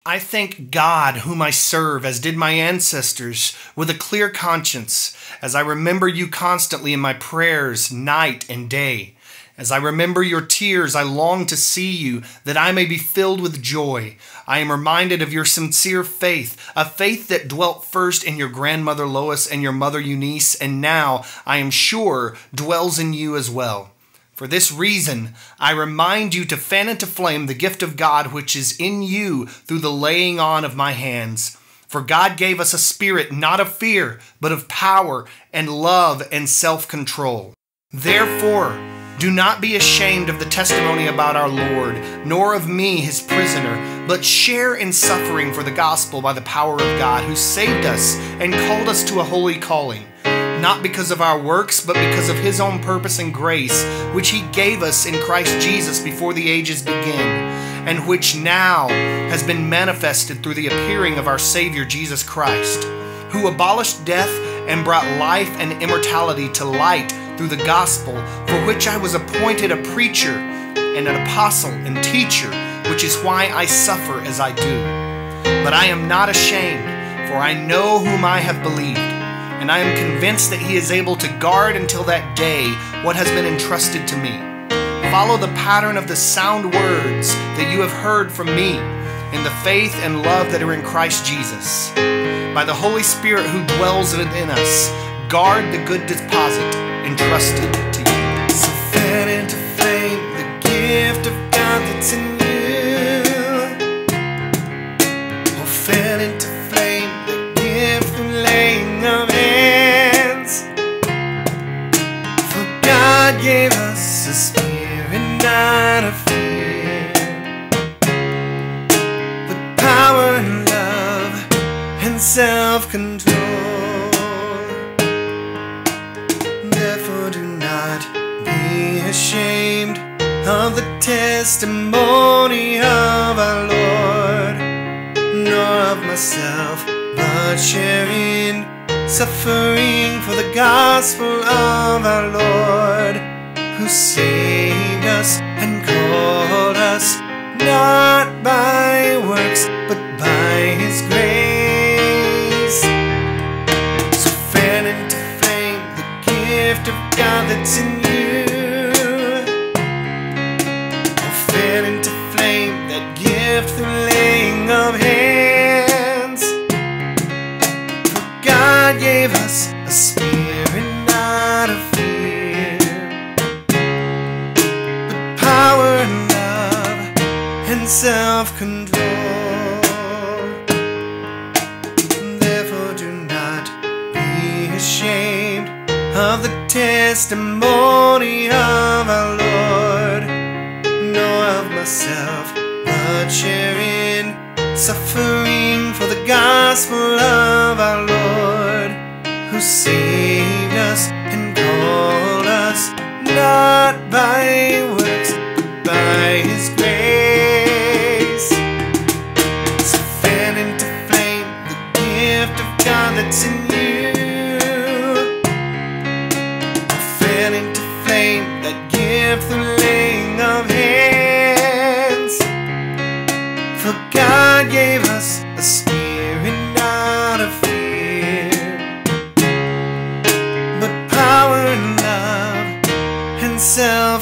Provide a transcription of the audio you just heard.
I thank God, whom I serve, as did my ancestors, with a clear conscience, as I remember you constantly in my prayers, night and day. As I remember your tears, I long to see you, that I may be filled with joy. I am reminded of your sincere faith, a faith that dwelt first in your grandmother Lois and your mother Eunice, and now, I am sure, dwells in you as well. For this reason, I remind you to fan into flame the gift of God which is in you through the laying on of my hands. For God gave us a spirit not of fear, but of power and love and self-control. Therefore, do not be ashamed of the testimony about our Lord, nor of me, his prisoner, but share in suffering for the gospel by the power of God, who saved us and called us to a holy calling. Not because of our works, but because of his own purpose and grace, which he gave us in Christ Jesus before the ages began, and which now has been manifested through the appearing of our Savior Jesus Christ, who abolished death and brought life and immortality to light through the gospel, for which I was appointed a preacher and an apostle and teacher, which is why I suffer as I do. But I am not ashamed, for I know whom I have believed, and I am convinced that he is able to guard until that day what has been entrusted to me. Follow the pattern of the sound words that you have heard from me in the faith and love that are in Christ Jesus. By the Holy Spirit who dwells within us, guard the good deposit entrusted to you. So fan into flame the gift of God that's in you. Oh, fan into flame the gift of laying of hands. For God gave us a spirit not of fear, but power and love and self-control. Therefore do not be ashamed of the testimony of our Lord, nor of myself, but share in suffering for the gospel of our Lord, who saved us and called us, not by works, but by his grace. So fan into flame the gift of God that's in you. Oh, fan into flame that gift through laying of hands. For God gave us a spirit not of fear, but power and love and self-control. Therefore do not be ashamed of the testimony of our Lord, nor of myself, but share in suffering for the gospel of our Lord, who saved us and called us, not by works, but by his grace. So fan into flame the gift of God that's in you. Fan into flame that gift the laying of hands. For God gave us a spirit not of fear, but power and love and self